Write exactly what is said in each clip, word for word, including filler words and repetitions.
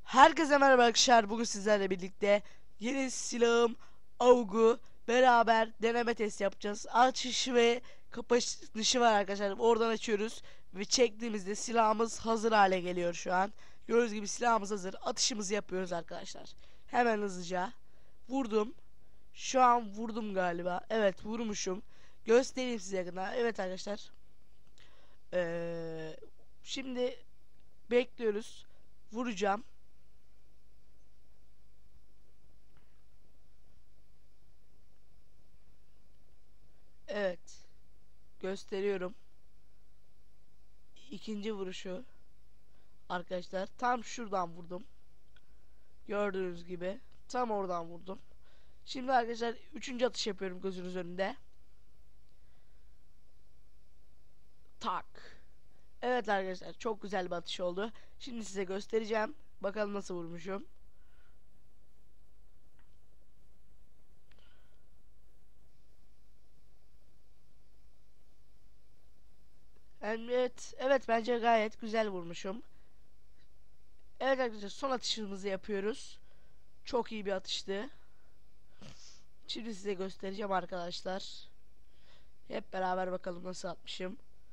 Herkese merhaba arkadaşlar. Bugün sizlerle birlikte yeni silahım Aug'u beraber deneme test yapacağız. Açışı ve kapanışı var arkadaşlar. Oradan açıyoruz ve çektiğimizde silahımız hazır hale geliyor şu an. Gördüğünüz gibi silahımız hazır. Atışımızı yapıyoruz arkadaşlar. Hemen hızlıca. Vurdum. Şu an vurdum galiba. Evet, vurmuşum. Göstereyim size yakından. Evet arkadaşlar. Ee, şimdi bekliyoruz. Vuracağım. Evet. Gösteriyorum. İkinci vuruşu. Arkadaşlar tam şuradan vurdum. Gördüğünüz gibi. Tam oradan vurdum. Şimdi arkadaşlar üçüncü atış yapıyorum gözünüz önünde. Tak. Evet arkadaşlar, çok güzel bir atış oldu. Şimdi size göstereceğim. Bakalım nasıl vurmuşum. Evet, evet bence gayet güzel vurmuşum. Evet arkadaşlar, son atışımızı yapıyoruz. Çok iyi bir atıştı. Şimdi size göstereceğim arkadaşlar. Hep beraber bakalım nasıl atmışım.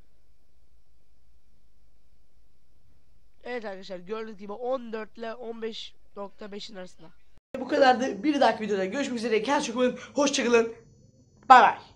Evet arkadaşlar, gördüğünüz gibi on dört ile on beş nokta beşin arasında. Bu kadardı. Bir dahaki videoda görüşmek üzere. Kendinize çok iyi bakın. Hoşçakalın. Bay bay.